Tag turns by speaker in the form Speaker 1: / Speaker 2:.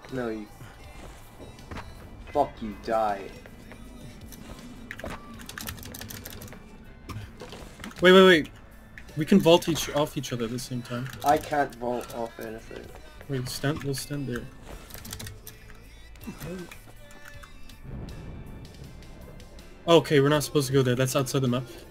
Speaker 1: No, you. Fuck you, die.
Speaker 2: Wait. We can vault off each other at the same time.
Speaker 1: I can't vault off anything.
Speaker 2: Wait, we'll stand there. Okay, we're not supposed to go there. That's outside the map.